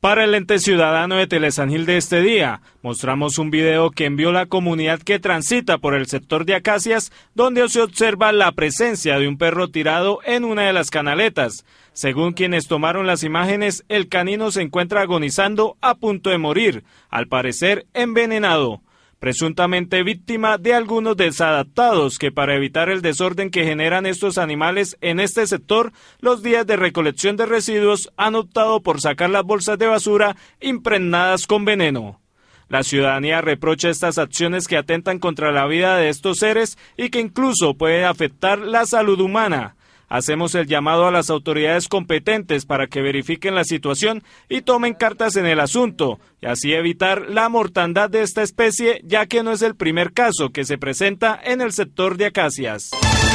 Para el ente ciudadano de Tele-San Gil de este día, mostramos un video que envió la comunidad que transita por el sector de Acacias, donde se observa la presencia de un perro tirado en una de las canaletas. Según quienes tomaron las imágenes, el canino se encuentra agonizando a punto de morir, al parecer envenenado, presuntamente víctima de algunos desadaptados que, para evitar el desorden que generan estos animales en este sector, los días de recolección de residuos han optado por sacar las bolsas de basura impregnadas con veneno. La ciudadanía reprocha estas acciones que atentan contra la vida de estos seres y que incluso pueden afectar la salud humana. Hacemos el llamado a las autoridades competentes para que verifiquen la situación y tomen cartas en el asunto, y así evitar la mortandad de esta especie, ya que no es el primer caso que se presenta en el sector de Acacias.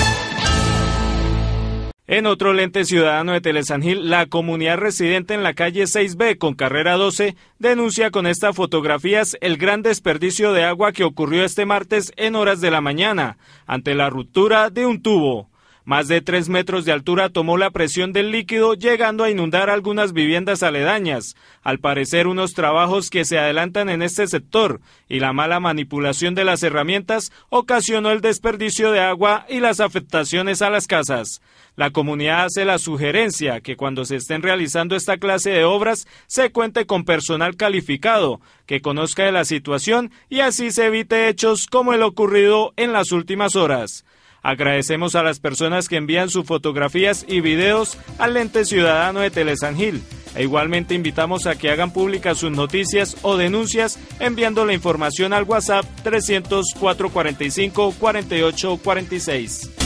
En otro ente ciudadano de Tele-San Gil, la comunidad residente en la calle 6B con carrera 12 denuncia con estas fotografías el gran desperdicio de agua que ocurrió este martes en horas de la mañana, ante la ruptura de un tubo. Más de 3 metros de altura tomó la presión del líquido, llegando a inundar algunas viviendas aledañas. Al parecer, unos trabajos que se adelantan en este sector y la mala manipulación de las herramientas ocasionó el desperdicio de agua y las afectaciones a las casas. La comunidad hace la sugerencia que cuando se estén realizando esta clase de obras se cuente con personal calificado, que conozca de la situación y así se evite hechos como el ocurrido en las últimas horas. Agradecemos a las personas que envían sus fotografías y videos al ente ciudadano de Tele-San Gil. E igualmente invitamos a que hagan públicas sus noticias o denuncias enviando la información al WhatsApp 300 445 4846.